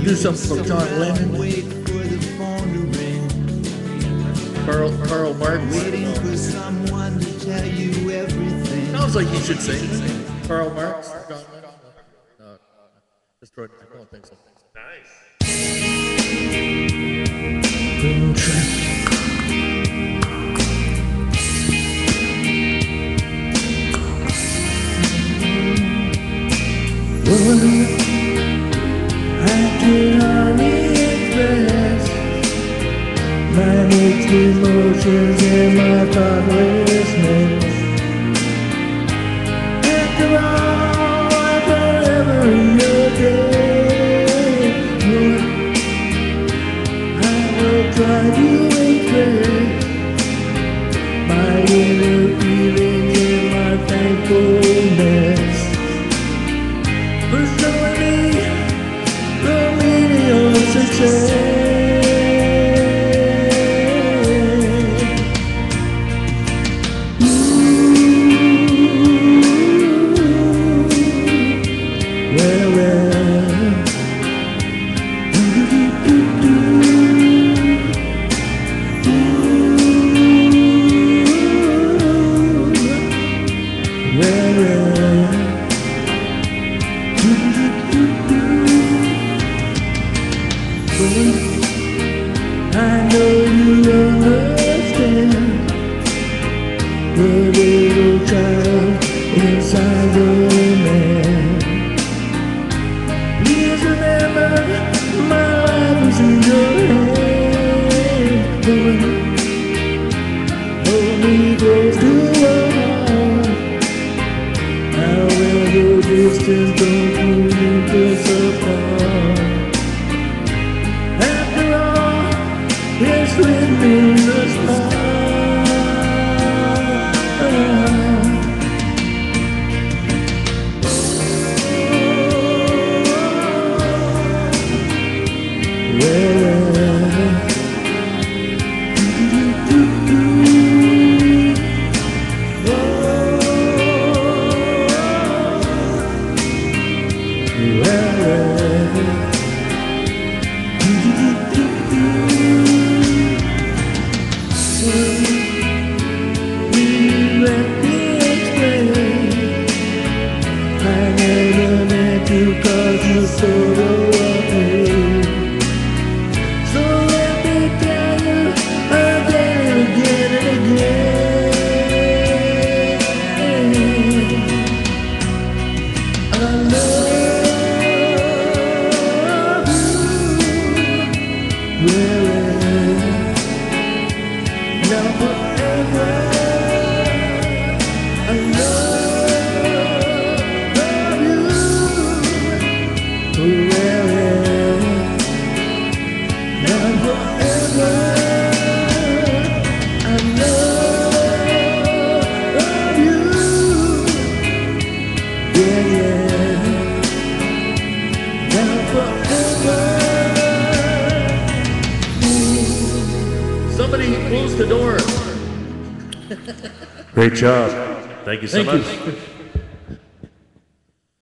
do something for John Lennon. Karl Marx. Waiting for someone to tell you everything. Sounds like he should sing. Karl Marx. John Lennon. No, destroyed. I don't think so. Nice. I can only express my mixed emotions and my thoughtlessness. After all, I'm forever in your debt. I will try to express my inner feelings and my thankfulness for showing me the meaning of success. I know you understand the little child inside the man. Please remember my life is in your hand. Hold me close to your heart. However distant, don't keep us apart. It's within the stars. I never meant to cause you sorrow or pain. So let me tell you again and again and again, I love you, now forever. I love Somebody close the door. Great job. Thank you so much. Thank you.